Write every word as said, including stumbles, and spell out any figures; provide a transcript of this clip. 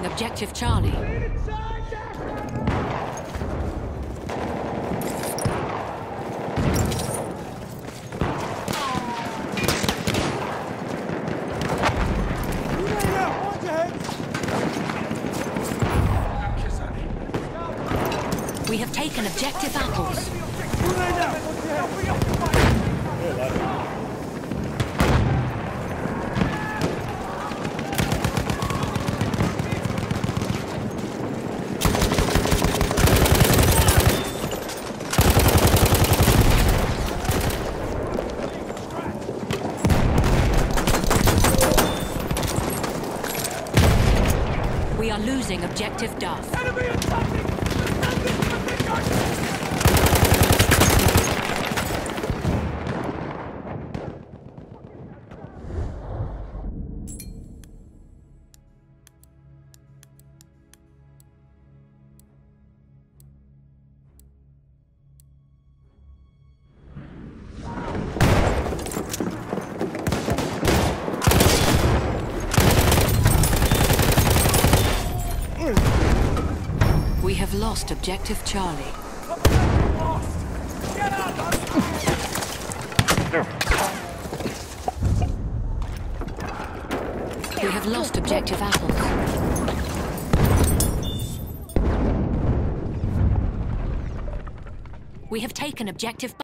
losing objective Charlie. We have taken objective apples. We are losing objective Duff. Enemy attacking! We have lost objective Charlie. Lost! Get out! We have lost objective apples. We have taken objective